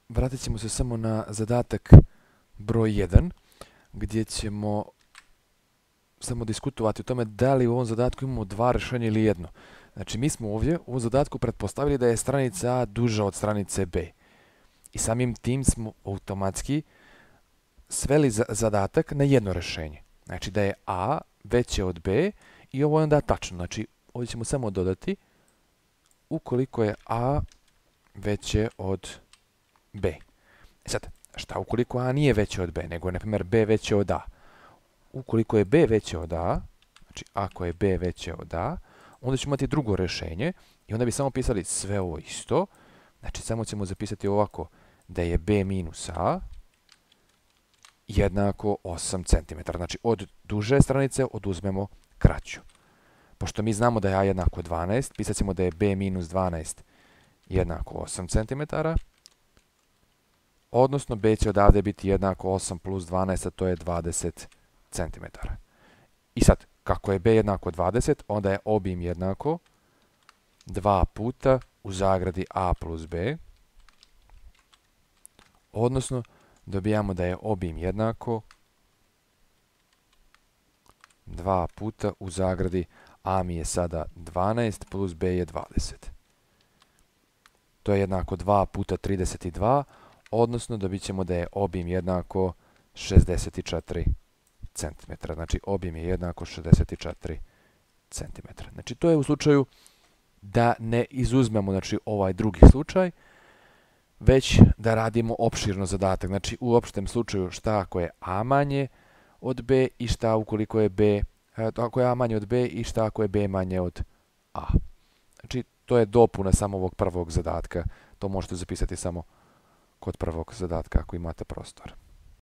vratit ćemo se samo na zadatak broj 1, gdje ćemo samo diskutovati o tome da li u ovom zadatku imamo dva rješenja ili jedno. Znači, mi smo ovdje u ovom zadatku pretpostavili da je stranica A duža od stranice B. I samim tim smo automatski sveli zadatak na jedno rješenje. Znači, da je A veće od B i ovo je onda tačno. Znači, ovdje ćemo samo dodati ukoliko je A veće od B. Sad, šta ukoliko A nije veće od B, nego je, na primjer, B veće od A? Ukoliko je B veće od A, znači ako je B veće od A, onda ćemo imati drugo rješenje i onda bi samo pisali sve ovo isto. Znači, samo ćemo zapisati ovako da je B minus A jednako 8 cm. Znači, od duže stranice oduzmemo kraću. Pošto mi znamo da je A jednako 12, pisat ćemo da je B minus 12 jednako 8 cm. Odnosno, B će odavde biti jednako 8 plus 12, a to je 20 cm. I sad, kako je B jednako 20, onda je obim jednako 2 puta u zagradi A plus B. Odnosno, dobijamo da je obim jednako 2 puta u zagradi A mi je sada 12 plus B je 20. To je jednako 2 puta 32, odnosno dobit ćemo da je obim jednako 64 cm. Znači, obim je jednako 64 cm. Znači, to je u slučaju da ne izuzmemo, znači, ovaj drugi slučaj, već da radimo opširno zadatak. Znači, u opštem slučaju šta ako je A manje od B i šta ukoliko je B, ako je A manje od B i šta ako je B manje od A. Znači, to je dopuna samo ovog prvog zadatka. To možete zapisati samo kod prvog zadatka ako imate prostor.